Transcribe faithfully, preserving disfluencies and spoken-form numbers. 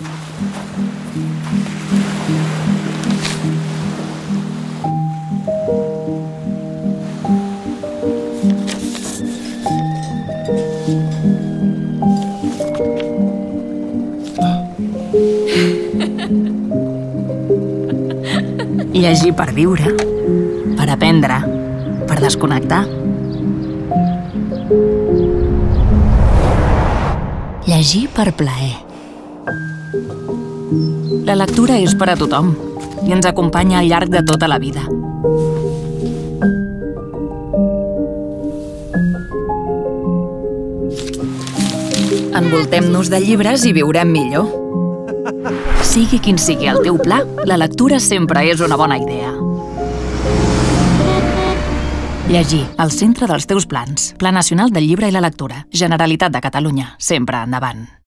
Llegir per viure, per aprendre, per desconnectar. Llegir per plaer. La lectura és per a tothom i ens acompanya al llarg de tota la vida. Envoltem-nos de llibres i viurem millor. Sigui quin sigui el teu pla, la lectura sempre és una bona idea. Llegir, al centre dels teus plans. Pla Nacional del Llibre i la Lectura. Generalitat de Catalunya. Sempre endavant.